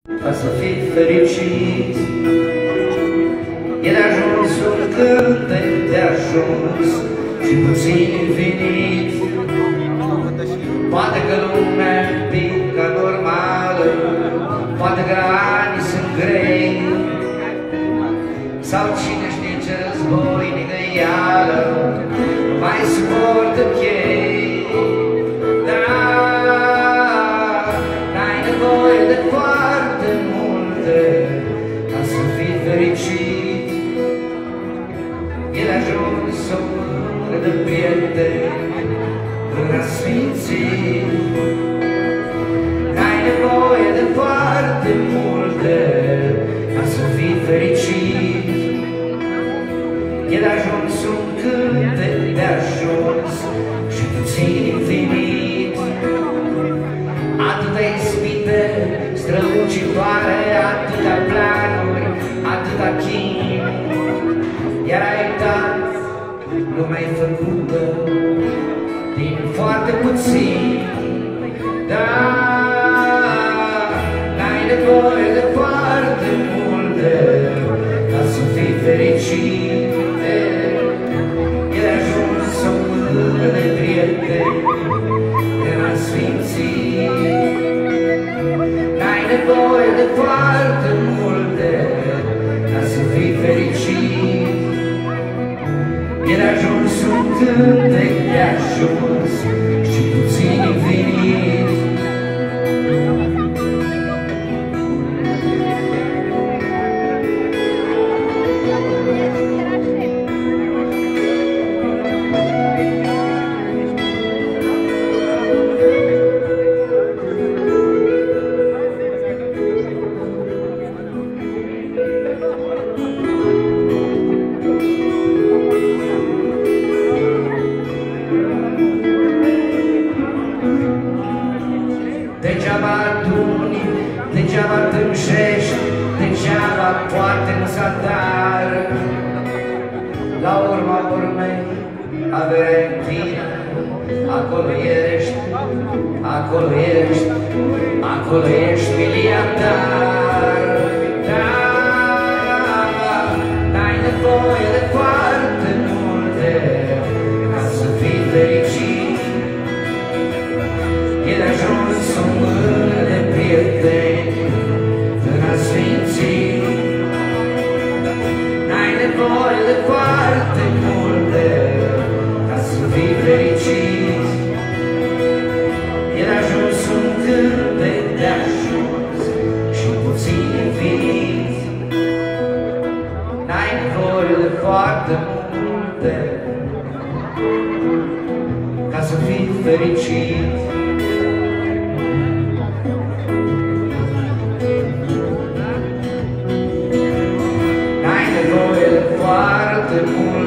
Ca să fii fericit, e de ajuns un cântec de ajuns și puțin infinit. Poate că lumea e un pic ca normală, poate că anii sunt grei, sau cine știe ce război nigăială mai suportă chei. Dar n-ai nevoie de foarte multe ca să fii fericit. E de ajuns o mână de prieteni până sfințit. N-ai nevoie de foarte multe ca să fii fericit. E de ajuns un cântec de ajuns și puțin infinit. Atâta ispite strălucitoare, atâta planuri, atâta chin. Iar ai uitat, lumea-i făcută din foarte puțin. Dar n-ai nevoie de foarte multe ca să fii fericit. E de ajuns o mână de prieteni de la sfințit. N-ai nevoie de foarte multe ca să fii fericit. E de ajuns un cântec de ajuns și puțin infinit. Degeaba aduni, degeaba tânjești, degeaba poate în zadar. La urma urmei, averea în tine, acolo ești, acolo ești, acolo ești miliardar. Dar n-ai nevoie de foarte multe ca să fii fericit. E de ajuns o mână de prieteni până a sfințit. N-ai nevoie de foarte multe ca să fii fericit. E de ajuns un cântec de ajuns și puțin infinit. N-ai nevoie de foarte multe ca să fii fericit. Foarte mult